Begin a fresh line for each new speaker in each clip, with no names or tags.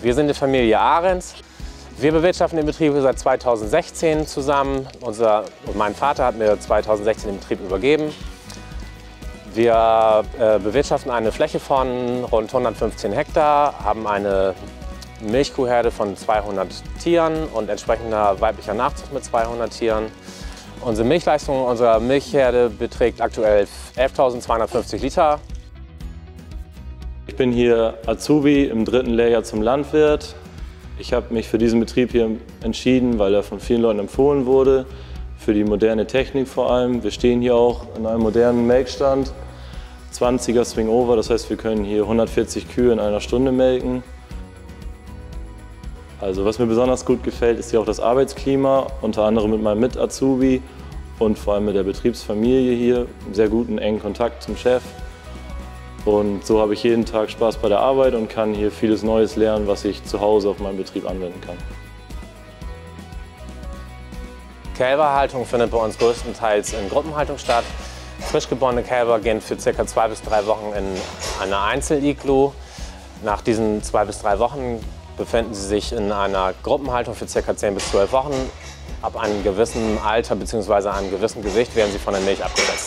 Wir sind die Familie Ahrens. Wir bewirtschaften den Betrieb seit 2016 zusammen. Mein Vater hat mir 2016 den Betrieb übergeben. Wir bewirtschaften eine Fläche von rund 115 Hektar, haben eine Milchkuhherde von 200 Tieren und entsprechender weiblicher Nachzucht mit 200 Tieren. Unsere Milchleistung unserer Milchherde beträgt aktuell 11.250 Liter.
Ich bin hier Azubi im 3. Lehrjahr zum Landwirt. Ich habe mich für diesen Betrieb hier entschieden, weil er von vielen Leuten empfohlen wurde, für die moderne Technik vor allem. Wir stehen hier auch in einem modernen Melkstand, 20er Swing-Over, das heißt, wir können hier 140 Kühe in einer Stunde melken. Also was mir besonders gut gefällt, ist hier auch das Arbeitsklima, unter anderem mit meinem Mit-Azubi und vor allem mit der Betriebsfamilie hier, einen sehr guten, engen Kontakt zum Chef. Und so habe ich jeden Tag Spaß bei der Arbeit und kann hier vieles Neues lernen, was ich zu Hause auf meinem Betrieb anwenden kann.
Kälberhaltung findet bei uns größtenteils in Gruppenhaltung statt. Frisch geborene Kälber gehen für ca. 2 bis 3 Wochen in einer Einzeliglu. Nach diesen 2 bis 3 Wochen befinden sie sich in einer Gruppenhaltung für ca. 10 bis 12 Wochen. Ab einem gewissen Alter bzw. einem gewissen Gewicht werden sie von der Milch abgesetzt.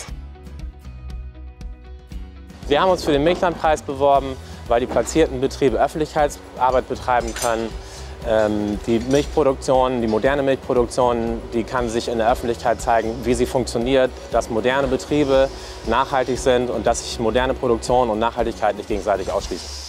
Wir haben uns für den Milchlandpreis beworben, weil die platzierten Betriebe Öffentlichkeitsarbeit betreiben können. Die Milchproduktion, die moderne Milchproduktion, die kann sich in der Öffentlichkeit zeigen, wie sie funktioniert, dass moderne Betriebe nachhaltig sind und dass sich moderne Produktion und Nachhaltigkeit nicht gegenseitig ausschließen.